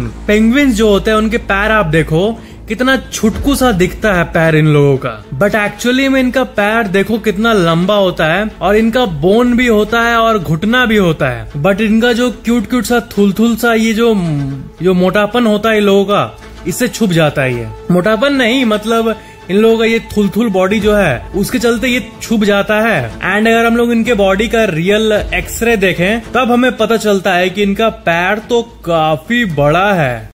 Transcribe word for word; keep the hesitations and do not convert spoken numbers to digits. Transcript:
Penguins जो होते हैं उनके पैर आप देखो कितना छुटकू सा दिखता है पैर इन लोगों का, बट एक्चुअली में इनका पैर देखो कितना लंबा होता है और इनका बोन भी होता है और घुटना भी होता है। बट इनका जो क्यूट क्यूट सा थुलथुल सा ये जो जो मोटापन होता है इन लोगों का, इससे छुप जाता है। ये मोटापन नहीं, मतलब इन लोगों का ये थुलथुल बॉडी जो है उसके चलते ये छुप जाता है। एंड अगर हम लोग इनके बॉडी का रियल एक्सरे देखें तब हमें पता चलता है कि इनका पैर तो काफी बड़ा है।